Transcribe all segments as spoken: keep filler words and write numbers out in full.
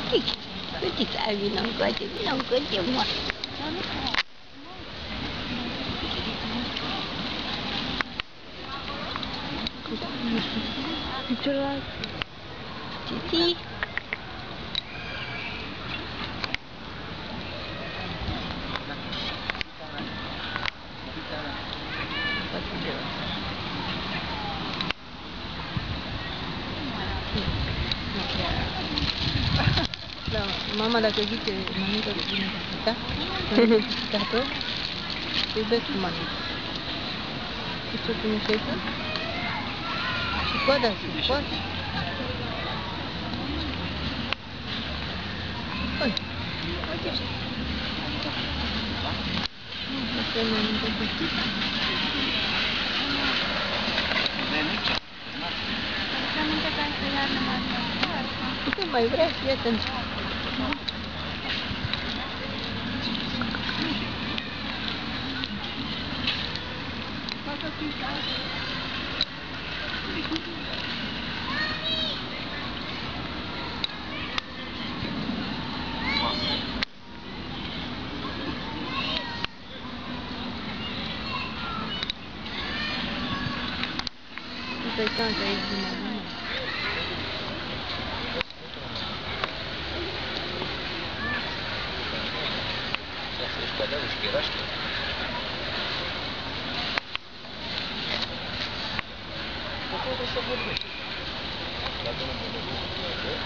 Fetița, vină încoace, vină încoace, mă. Celălalt. Titi. Da, mama dacă zice mănâncă cu bine da? Mănâncă te iubesc cu mănâncă. Și ce pune șefă? Și coada și coada. Oi, uite ce. Nu se mănâncă cu tine. Mănâncă ca să iarnă mai mult. Nu mai vrea, fii atent. Interesant aici din mână. Девушки, рашки. Какой-то свободный. Я думаю, буду говорить.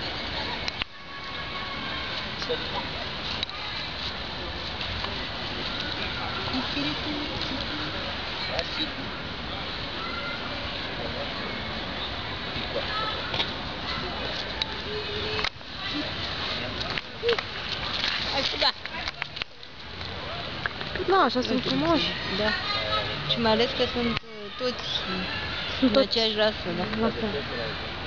Кстати. Спасибо. Hai scuza. Nu, așa sunt frumoși. Da. Și mai ales că sunt toți în aceeași rasă, da? Asta.